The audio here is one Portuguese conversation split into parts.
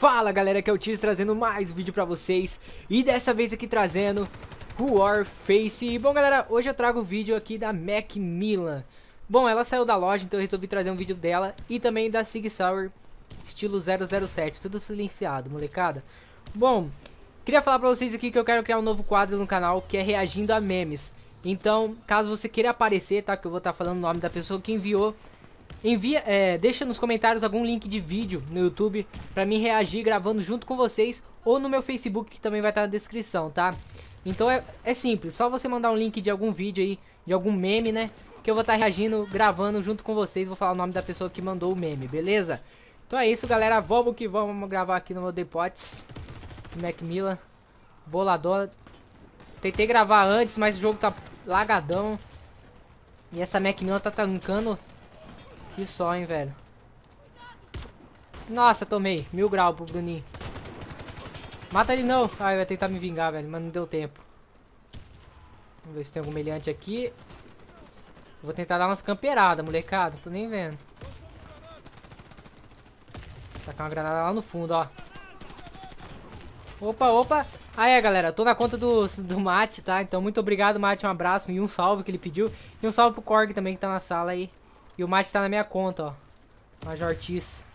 Fala galera, aqui é o Tiz trazendo mais um vídeo pra vocês. E dessa vez aqui trazendo Warface. E bom galera, hoje eu trago o vídeo aqui da Macmillan. Bom, ela saiu da loja, então eu resolvi trazer um vídeo dela. E também da Sig Sauer estilo 007, tudo silenciado, molecada. Bom, queria falar pra vocês aqui que eu quero criar um novo quadro no canal, que é reagindo a memes. Então, caso você queira aparecer, tá, que eu vou estar falando o nome da pessoa que enviou, deixa nos comentários algum link de vídeo no YouTube pra mim reagir gravando junto com vocês, ou no meu Facebook, que também vai estar na descrição, tá? Então é simples, só você mandar um link de algum vídeo aí, de algum meme, né? Que eu vou estar reagindo, gravando junto com vocês. Vou falar o nome da pessoa que mandou o meme, beleza? Então é isso, galera, vamos que vamos gravar aqui no meu Depots Macmillan, boladora. Tentei gravar antes, mas o jogo tá lagadão. E essa Macmillan tá tancando. Que só, hein, velho. Nossa, tomei. 1000 graus pro Bruninho. Mata ele não. Ai, vai tentar me vingar, velho, mas não deu tempo. Vamos ver se tem algum meliante aqui. Vou tentar dar umas camperadas, molecada. Tô nem vendo. Tacar uma granada lá no fundo, ó. Opa, opa. Aí, galera, tô na conta do Mate, tá? Então, muito obrigado, Mate. Um abraço e um salve que ele pediu. E um salve pro Korg também, que tá na sala aí. E o Mate tá na minha conta, ó. Major Tiz.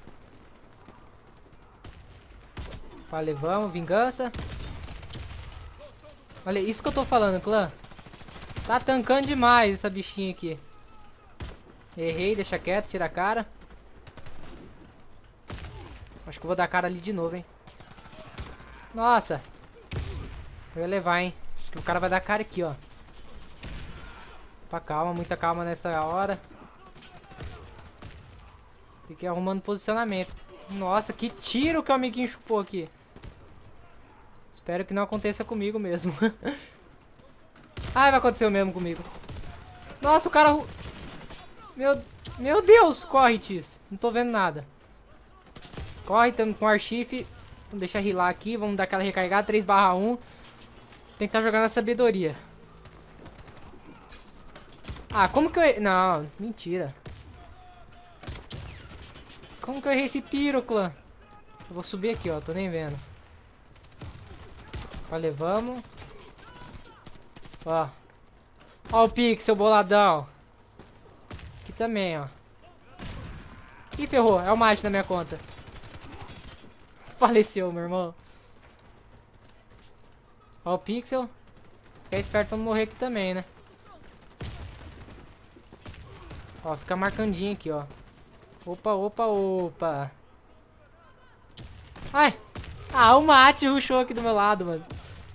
Vale, vamos. Vingança. Olha, isso que eu tô falando, clã. Tá tancando demais essa bichinha aqui. Errei, deixa quieto, tira a cara. Acho que eu vou dar a cara ali de novo, hein. Nossa. Eu ia levar, hein. Acho que o cara vai dar a cara aqui, ó. Opa, calma, muita calma nessa hora. Tem que ir arrumando posicionamento. Nossa, que tiro que o amiguinho chupou aqui. Espero que não aconteça comigo mesmo. Ai, vai acontecer o mesmo comigo. Nossa, o cara... Meu Deus, corre, Tiz. Não tô vendo nada. Corre, estamos com o Archife. Vamos deixar rilar aqui, vamos dar aquela recarregada. 3/1. Tem que estar jogando a sabedoria. Ah, como que eu... Não, mentira. Como que eu errei esse tiro, clã? Eu vou subir aqui, ó. Tô nem vendo. Olha, vamos. Ó. Ó o pixel boladão. Aqui também, ó. Ih, ferrou. É o Mate na minha conta. Faleceu, meu irmão. Ó o pixel. Fica esperto pra não morrer aqui também, né? Ó, fica marcandinho aqui, ó. Opa, opa, opa. Ai. Ah, o Mate rushou aqui do meu lado, mano.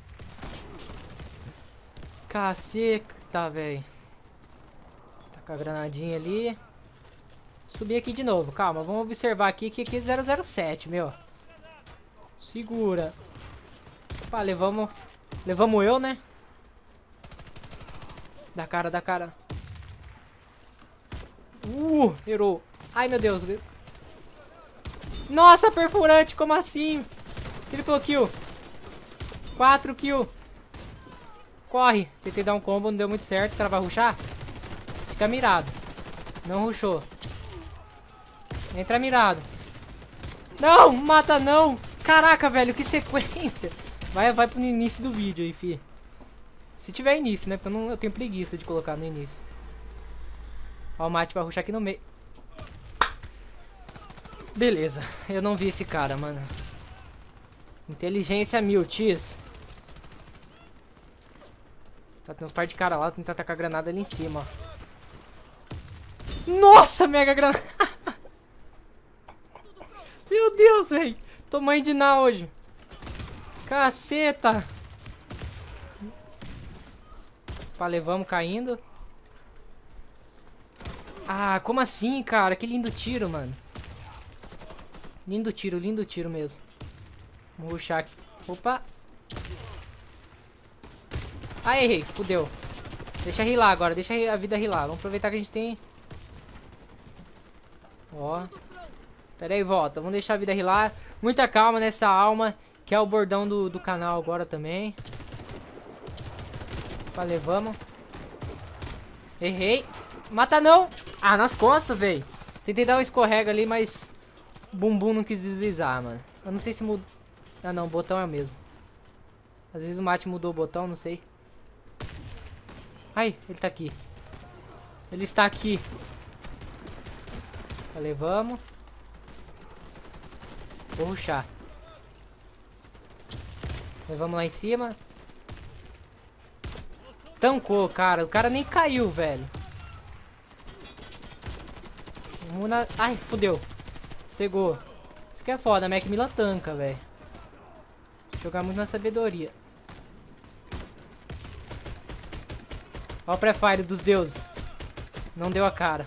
Caceta, velho. Tá com a granadinha ali. Subir aqui de novo, calma. Vamos observar aqui que aqui é 007, meu. Segura. Opa, levamos eu, né? Dá cara, dá cara. Errou. Ai, meu Deus. Nossa, perfurante, como assim? Triple kill. 4 kill. Corre. Tentei dar um combo, não deu muito certo. O cara vai rushar? Fica mirado. Não rushou. Entra mirado. Não, mata não. Caraca, velho, que sequência. Vai pro início do vídeo aí, fi. Se tiver início, né? Porque eu tenho preguiça de colocar no início. Ó, o Mate vai rushar aqui no meio. Beleza, eu não vi esse cara, mano. Inteligência 1000, Tiz. Tá, tem uns par de cara lá, tentar tacar a granada ali em cima, ó. Nossa, mega granada. Meu Deus, velho. Tô mãe de Ná hoje. Caceta. Pá, levamos caindo. Ah, como assim, cara? Que lindo tiro, mano. Lindo tiro mesmo. Vamos rushar aqui. Opa. Ah, errei. Fudeu. Deixa rilar agora. Deixa a vida rilar. Vamos aproveitar que a gente tem... Ó. Pera aí, volta. Vamos deixar a vida rilar. Muita calma nessa alma, que é o bordão do canal agora também. Opa, levamos. Errei. Mata não. Ah, nas costas, velho. Tentei dar um escorrega ali, mas O bumbum não quis deslizar, mano. Eu não sei se mudou. Ah, não. O botão é o mesmo. Às vezes o mate mudou o botão, não sei. Ai, ele tá aqui. Ele está aqui. Tá, levamos. Vou rushar. Levamos lá em cima. Tancou, cara. O cara nem caiu, velho. Vamos na... Ai, fodeu. Cegou. Isso que é foda. A Macmillan tanca, velho. Jogar muito na sabedoria. Olha o pré-fire dos deuses. Não deu a cara.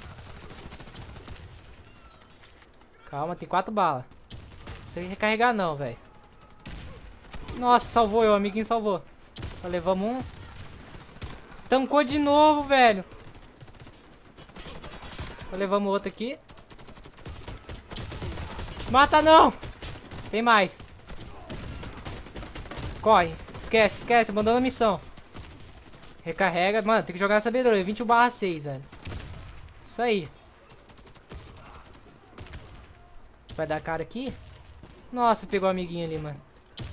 Calma, tem 4 balas. Não sei recarregar não, velho. Nossa, salvou eu, o amiguinho salvou. Só levamos um. Tancou de novo, velho. Só levamos outro aqui. Mata não! Tem mais. Corre. Esquece, esquece. Abandona a missão. Recarrega. Mano, tem que jogar na sabedoria. 21/6, velho. Isso aí. Vai dar cara aqui? Nossa, pegou o amiguinho ali, mano.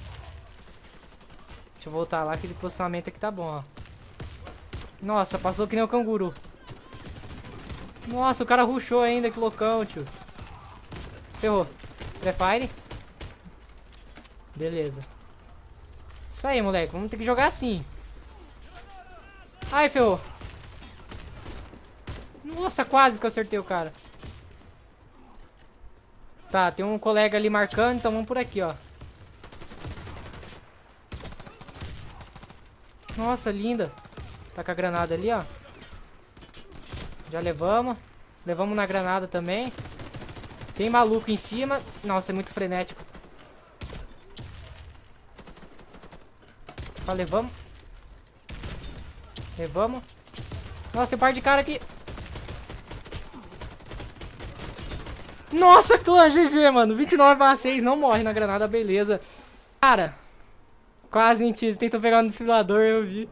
Deixa eu voltar lá, que aquele posicionamento aqui tá bom, ó. Nossa, passou que nem o canguru. Nossa, o cara rushou ainda, que loucão, tio. Ferrou. Pré-fire. Beleza. Isso aí, moleque. Vamos ter que jogar assim. Ai, ferrou. Nossa, quase que eu acertei o cara. Tá, tem um colega ali marcando, então vamos por aqui, ó. Nossa, linda. Tá com a granada ali, ó. Já levamos. Levamos na granada também. Tem maluco em cima. Nossa, é muito frenético. Tá, levamos. Levamos. Nossa, tem um par de cara aqui. Nossa, clã, GG, mano. 29/6, não morre na granada, beleza. Cara, quase em tease. Tentou pegar no desfilador, eu vi.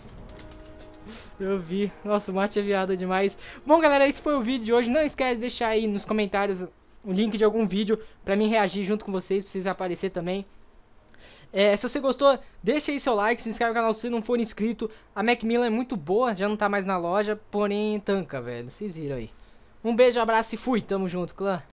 Eu vi. Nossa, o mate é viado demais. Bom, galera, esse foi o vídeo de hoje. Não esquece de deixar aí nos comentários o link de algum vídeo pra mim reagir junto com vocês. Precisa aparecer também. Se você gostou, deixa aí seu like, se inscreve no canal se você não for inscrito. A Macmillan é muito boa, já não tá mais na loja, porém tanca, velho. Vocês viram aí. Um beijo, abraço e fui. Tamo junto, clã.